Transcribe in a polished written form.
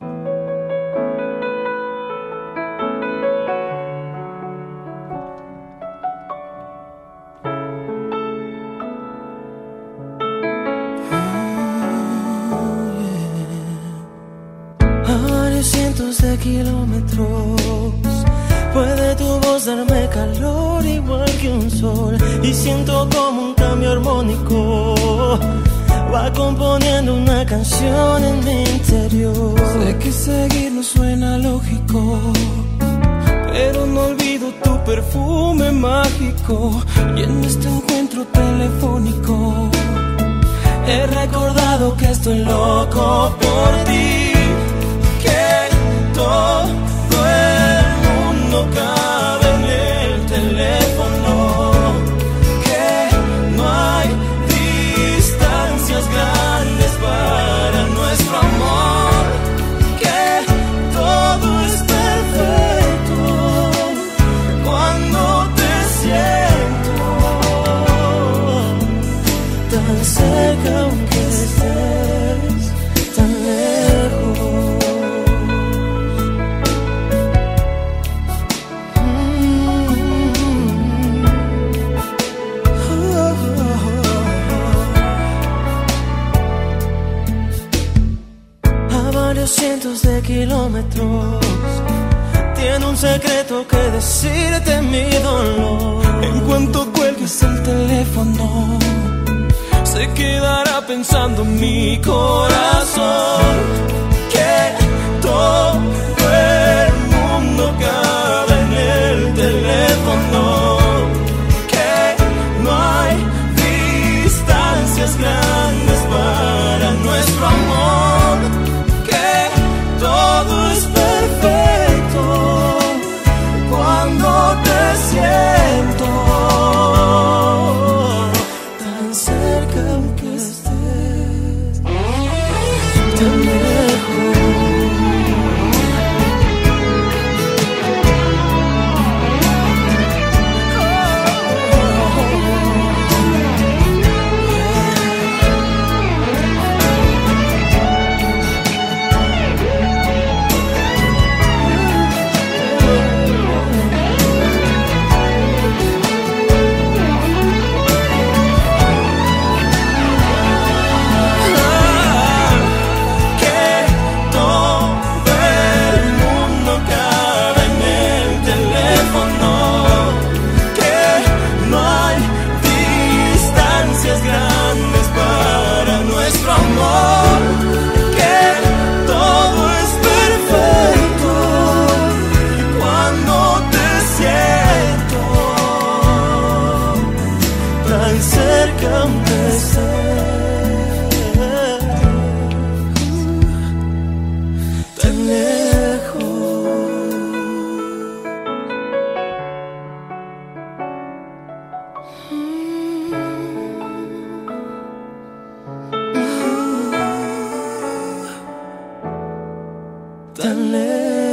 A varios cientos de kilómetros puede tu voz darme calor igual que un sol, y siento como un cambio armónico va componiendo una canción en mi interior. Sé que seguir no suena lógico, pero no olvido tu perfume mágico. Y en este encuentro telefónico he recordado que estoy loco por ti, que todo el mundo cabe en el teléfono, que no hay distancias grandes para nuestro amor, que todo es perfecto cuando te siento tan cerca aunque estés tan lejos. A varios cientos de kilómetros tiene un secreto que decirte mi dolor. En cuanto cuelgues el teléfono, se quedará pensando mi corazón, que todo el mundo cabe en el teléfono, que no hay distancias grandes para nuestro amor, que todo es perfecto cuando te siento tan cerca aunque estés tan lejos. Grandes para nuestro amor, que todo es perfecto cuando te siento tan cerca aunque estés tan lejos. Tan lejos.